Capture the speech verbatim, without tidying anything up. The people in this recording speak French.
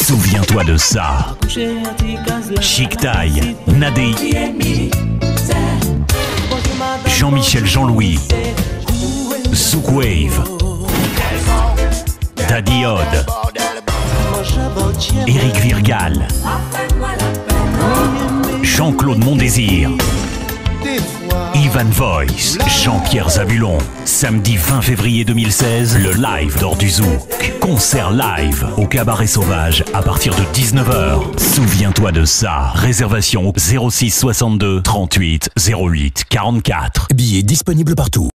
Souviens-toi de ça. Chic Taille, Nadei, Jean-Michel Jean-Louis, Zouk Wave, Daddy Odd, Éric Virgal, Jean-Claude Mondésir, Ivan Voice, Jean-Pierre Zabulon. Samedi vingt février deux mille seize, le live d'Or du Zouk. Concert live au Cabaret Sauvage à partir de dix-neuf heures. Souviens-toi de ça. Réservation au zéro six soixante-deux trente-huit zéro huit quarante-quatre. Billets disponibles partout.